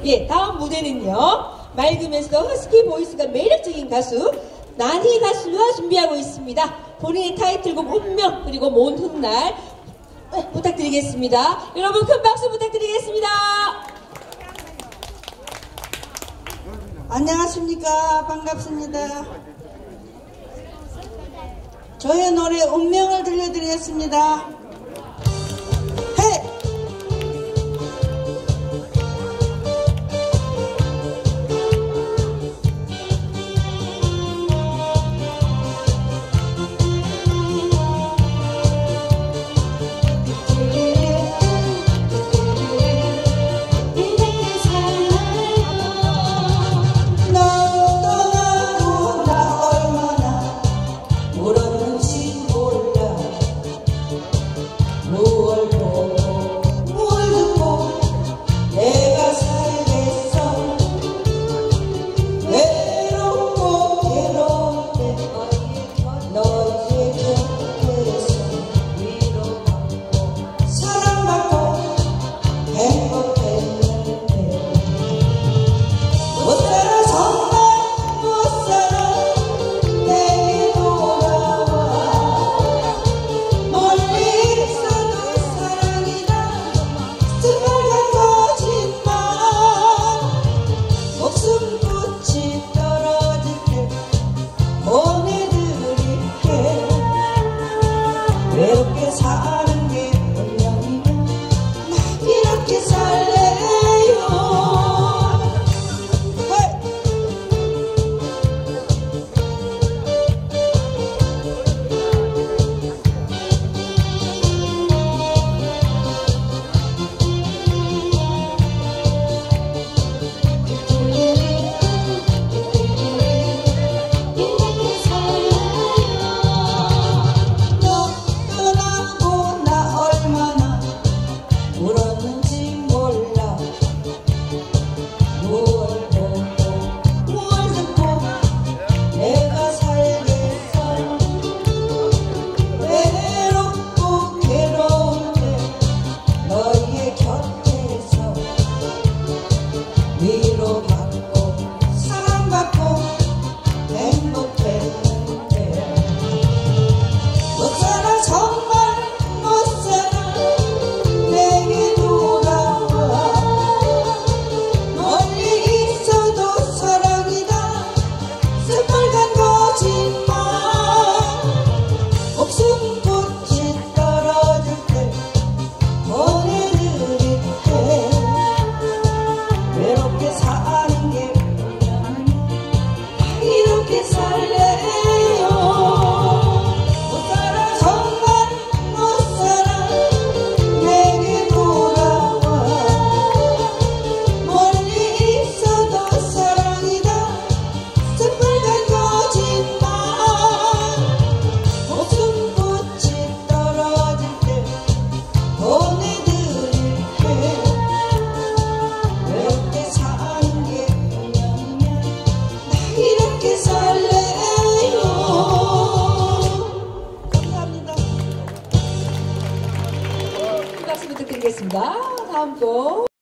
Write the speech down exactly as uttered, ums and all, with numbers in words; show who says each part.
Speaker 1: 예, 다음 무대는요. 맑으면서도 허스키 보이스가 매력적인 가수 난희 가수가 준비하고 있습니다. 본인의 타이틀곡 운명 그리고 먼 훗날 부탁드리겠습니다. 여러분 큰 박수 부탁드리겠습니다.
Speaker 2: 안녕하십니까. 반갑습니다. 저의 노래 운명을 들려드리겠습니다. 헤이! 외롭게 사는 게 운명이면 나 이렇게 살래요.
Speaker 1: 부탁드리겠습니다. 다음 곡.